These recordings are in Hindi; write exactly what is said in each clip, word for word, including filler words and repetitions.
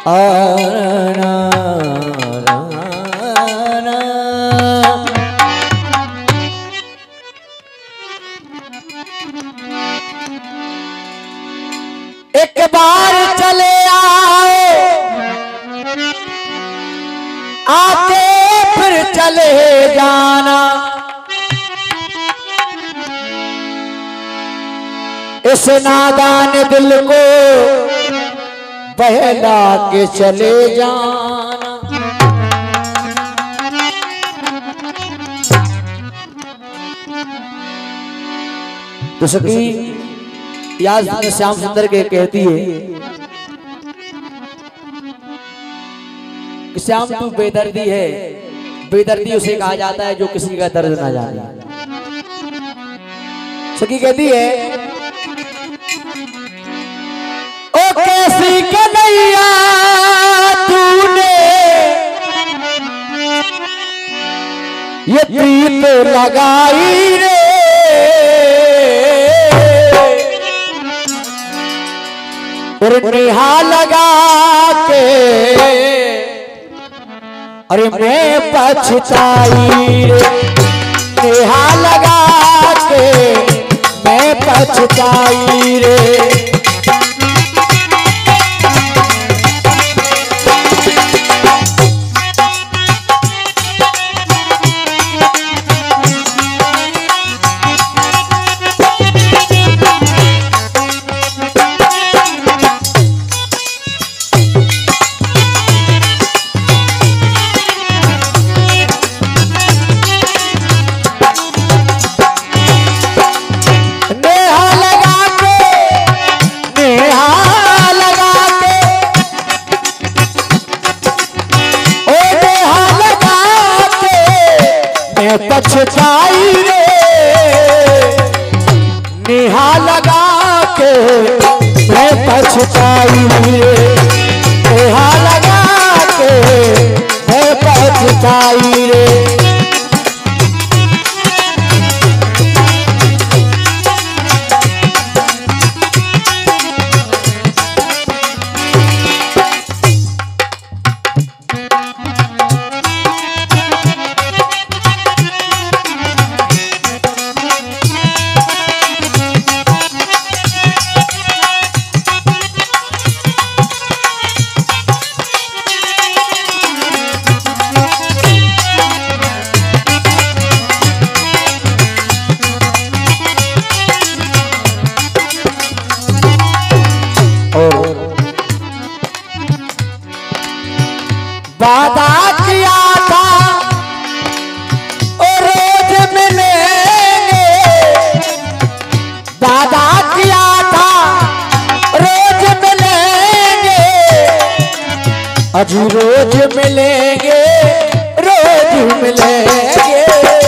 आना एक बार चले आओ आके फिर चले जाना, इस नादान दिल को बहला के चले जाना। तो सखी याद श्याम सुंदर के कहती है कि श्याम तू बेदर्दी है, बेदर्दी उसे कहा जाता है जो किसी का दर्द ना जाने। सखी कहती है ओ कैसी कन्हैया तूने ये प्रीत लगाई रे, और नेहा लगा के अरे मैं पछताई रे, नेहा लगा के मैं पछताई रे। पछताई रे, नेहा लगा के मैं पछताई रे, नेहा लगा के मैं पछताई रे। वादा किया था और रोज मिलेंगे, वादा किया था रोज मिलेंगे, अजी रोज मिलेंगे, रोज मिलेंगे।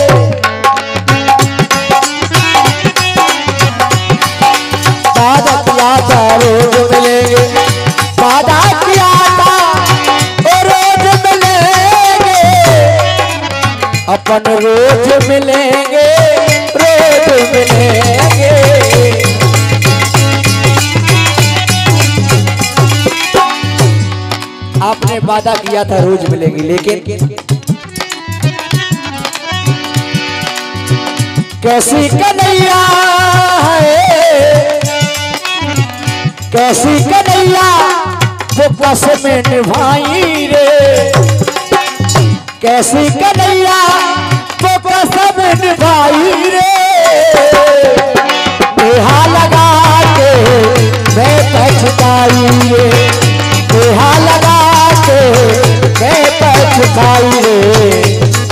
वादा किया था रोज मिलेंगे, वादा किया था अपन रोज मिलेंगे, रोज मिलेंगे। आपने वादा किया था रोज मिलेंगे, लेकिन कैसी कन्हैया है, कैसी कन्हैया वो कसमें निभाई रे, कैसी कन्हैया वो कसम निभाई रे, नेहा लगा के मैं पछताई रे, नेहा लगा के मैं पछताई रे।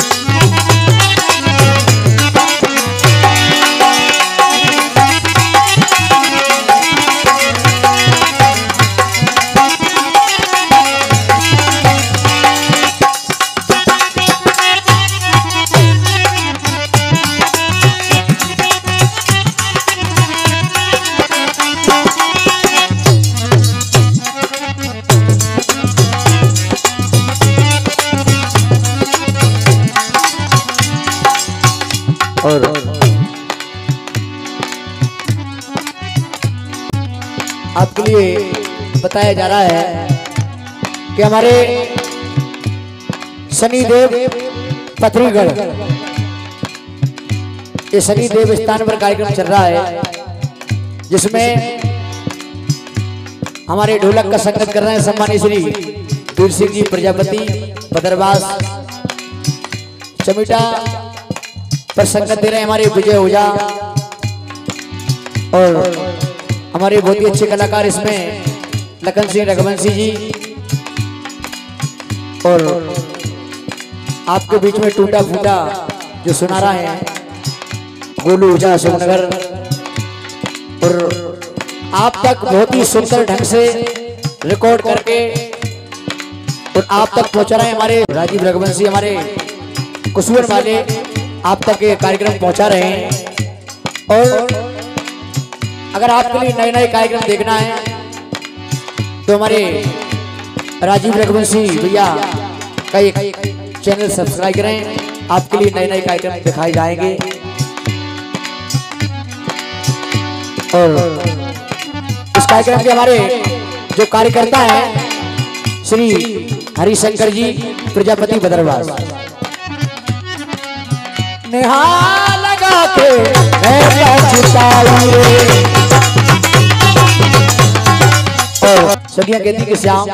और आपके लिए बताया जा रहा है कि हमारे शनिदेव पथरीगढ़, ये शनिदेव स्थान पर कार्यक्रम चल रहा है, जिसमें हमारे ढोलक का संगत कर रहे हैं सम्मानित श्री वीर सिंह जी प्रजापति बदरवास। चमीटा पर संगत दे रहे हैं हमारे विजय ओझा, और हमारे बहुत ही अच्छे कलाकार इसमें लखन सिंह रघुवंशी जी, और आपके बीच में टूटा फूटा जो सुना रहा है गोलू ओझा अशोकनगर, और आप तक बहुत ही सुंदर ढंग से रिकॉर्ड करके और आप तक पहुंचा रहे हैं हमारे राजीव रघुवंशी, हमारे कुसुवन वाले आप तक ये कार्यक्रम पहुंचा रहे हैं। और अगर आपके लिए नए नए कार्यक्रम देखना है तो हमारे राजीव रघुवंशी भैया का एक चैनल सब्सक्राइब करें, आपके लिए नए नए कार्यक्रम दिखाए जाएंगे। और इस कार्यक्रम के हमारे जो कार्यकर्ता हैं श्री हरिशंकर जी प्रजापति बदरवास। नेहा लगा के और सदियां कहती कि श्याम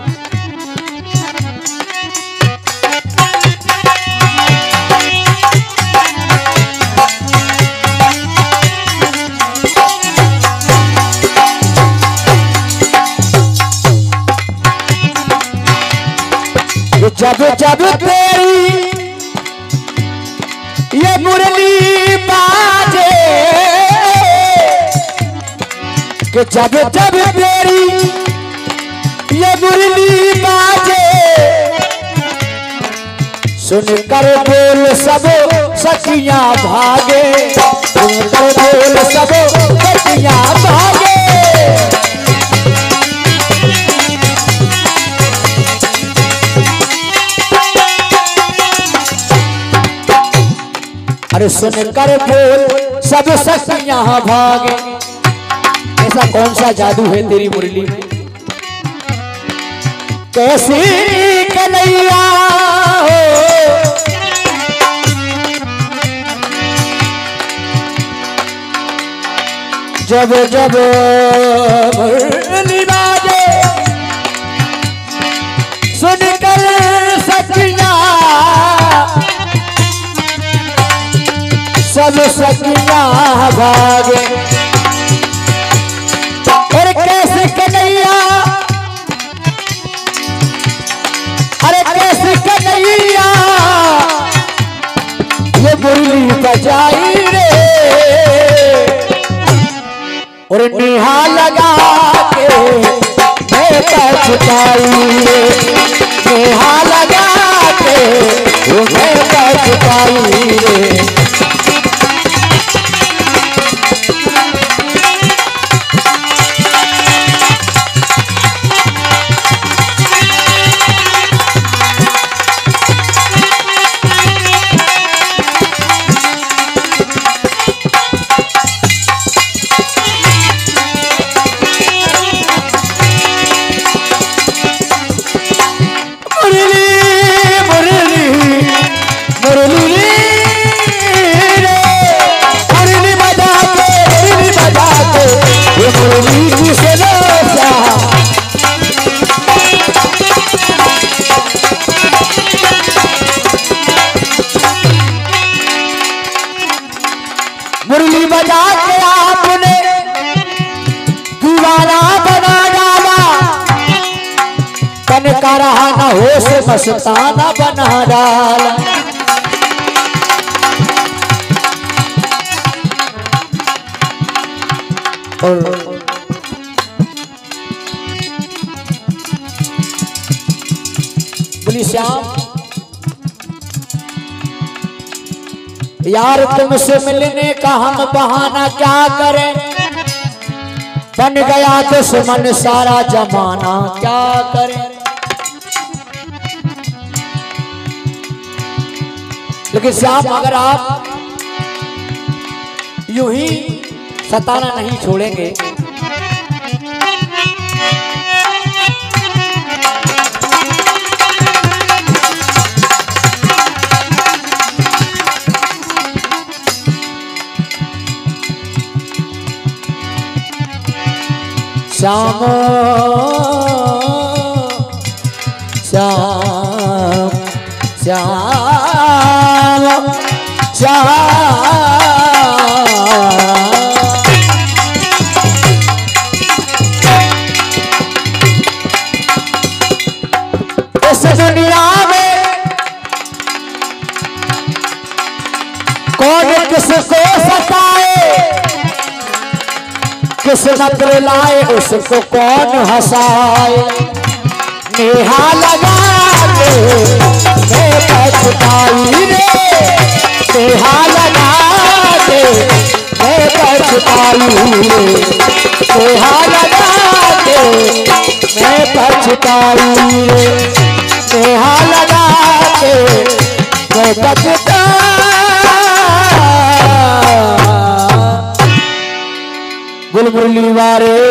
जब जब तेरी ये मुरली बाजे, कि जब जब तेरी ये मुरली बाजे, सुनकर बोल सब सखियां भागे, सुनकर बोल सब सखियां भागे। अरे सुनकर बोल सब सखियां भागे, ऐसा कौन सा जादू है तेरी मुरली में, कैसी कन्हैया हो। जब जब मुरली बाजे, सुनकर सखियां सब सखियां भागे। और कैसे कन्हैया, अरे कैसे कन्हैया ये मुरली बजाई रे, और नेहा लगा के मैं पछताई रे, नेहा लगा के मैं पछताई रे। मुरली बजा के आपने दीवाना बना डाला, तन का रहा न होश मस्ताना बना डाला। बोली श्याम यार तुमसे मिलने का हम बहाना क्या करें, बन गया दुश्मन सारा जमाना क्या करें। लेकिन श्याम अगर आप यूं ही सताना नहीं छोड़ेंगे श्याम श्याम श्याम श्याम इस दुनिया में कौन किसको सताए, किस नक्र लाए उसको कौन हंसाए। नेहा लगा के मैं पछताई रे, नेहा लगा के मैं पछताई रे, नेहा लगा के मैं पछताई रे, नेहा लगा के मैं पछताई। बुलबुली वारे